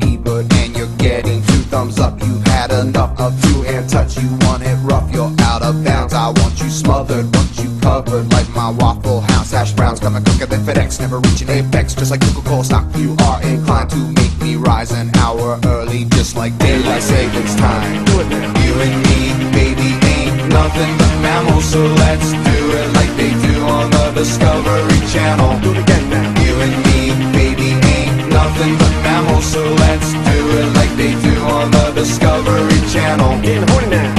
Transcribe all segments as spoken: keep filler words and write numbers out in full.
T-bird and you're getting two thumbs up. You've had enough of two-hand touch. You want it rough, you're out of bounds. I want you smothered, want you covered like my Waffle House hash browns. Coming quicker than FedEx, never reaching apex. Just like Coca-Cola stock, you are inclined to make me rise an hour early, just like daylight savings time. Do it now. You and me, baby, ain't nothing but mammals, so let's do it like they do on the Discovery Channel. Do it again now. You and me, baby, ain't nothing but mammals, so let's do it like they do on the Discovery Channel. Getting horny now.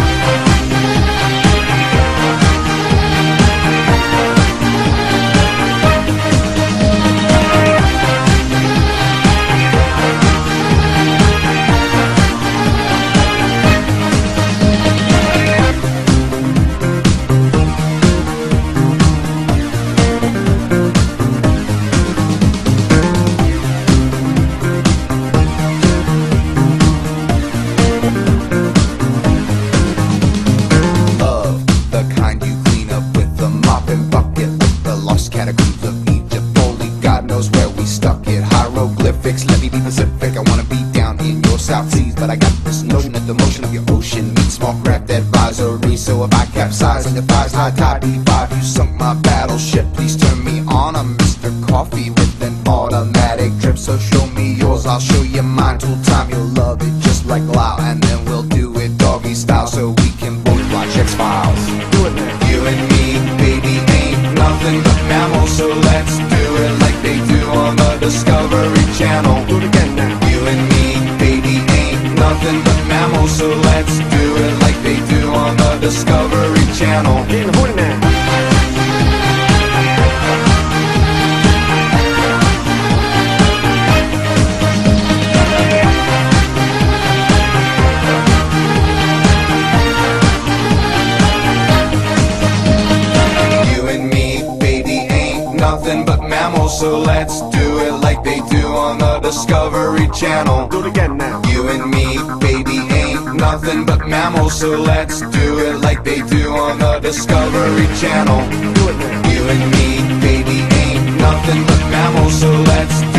Categories of Egypt, only God knows where we stuck it. Hieroglyphics, let me be Pacific. I wanna be down in your South Seas, but I got this notion that the motion of your ocean meets small craft advisory. So if I capsize on your thighs, high tide B five, you sunk my battleship. Please turn me on. I'm Mister Coffee with an automatic drip. So show me yours, I'll show you mine. Tool time, you'll love it just like Lao, and then we'll do it doggy style so we can both watch X-Files. Do it now. You and me, baby, ain't nothing but mammals, so let's do it like they do on the Discovery Channel. Do it again now. You and me, baby, ain't nothing but mammals, so let's do it like they do on the Discovery Channel. Getting horny now. Nothing but mammals, so let's do it like they do on the Discovery Channel. Do it again now. You and me, baby, ain't nothing but mammals, so let's do it like they do on the Discovery Channel. Do it now. You and me, baby, ain't nothing but mammals, so let's